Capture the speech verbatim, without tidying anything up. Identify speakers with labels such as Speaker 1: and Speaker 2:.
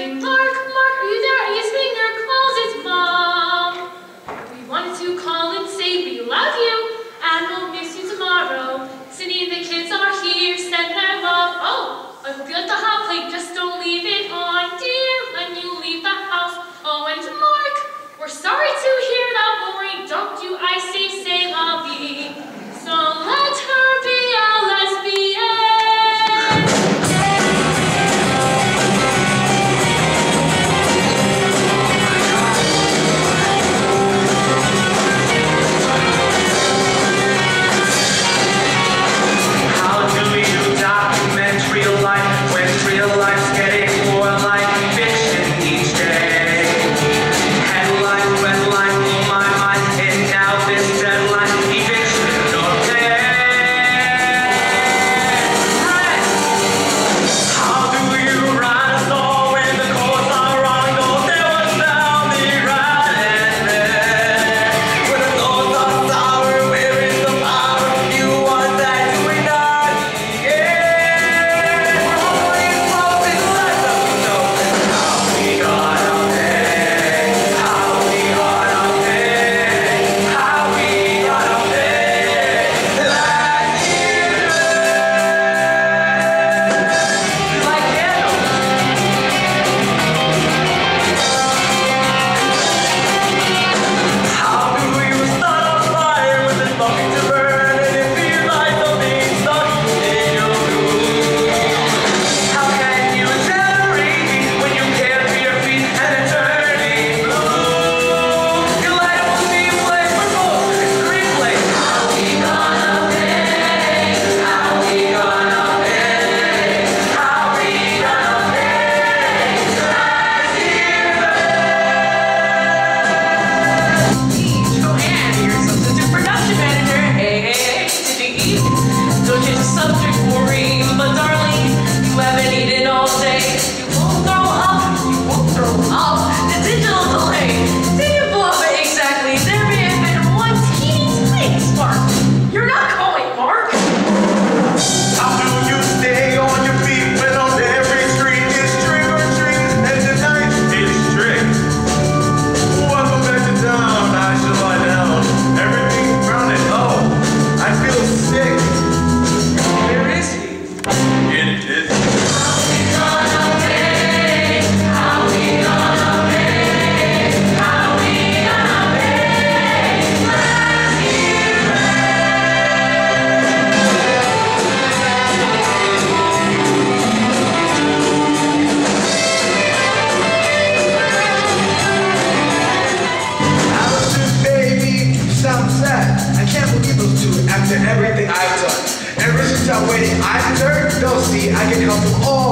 Speaker 1: asking, Mark, Mark, are you there? Are you sitting there? Calls its mom. We wanted to call and say we love you and we'll miss you tomorrow. Cindy and the kids are here, send their love. Oh, I hope you like the hot plate, just don't leave it on, dear, when you leave the house. Oh, and Mark, we're sorry to hear that, Lori. Don't you, I say, say la vie. So let her be a lesbian.
Speaker 2: How do you document real life when real life's getting more like fiction each day? Headline, red line, blew my mind, and now this deadline, eviction or pay. How do you write a song when the chords are wrong? Oh, there was now me writing there. When the notes are sour, where is the power? You want that to be done? Yeah. Always broken life, don't you know? How we gonna pay? How we gonna pay? How we gonna pay? Like you like candles. How do you start a fire with this bucket to burn and it feels like something stuck in your room? How can you generate heat when you can't feel your feet and it's turning blue? Your light will be played for gold and screenplay. How we gonna pay? How we gonna pay? How we gonna pay? Last
Speaker 3: Joanne, your substitute production manager. Hey, hey, hey, did you eat? Don't change the subject, Maureen. But darling, you haven't eaten all day. You won't throw up, you won't throw up. The digital delay didn't blow up exactly. There may have been one teeny tiny spark. You're not going, Mark.
Speaker 2: How do you stay on your feet when on every street is trick or treat and tonight is trick? Welcome back to town, I should lie down. Everything's brown and oh, I feel sick. Where is he? In his. How we gonna pay? How we gonna pay? How we gonna pay? Last year's
Speaker 4: Allison, baby, you sound sad. I can't believe those two after everything I've done. Ever since I waited, I've turned. They'll see I can help them all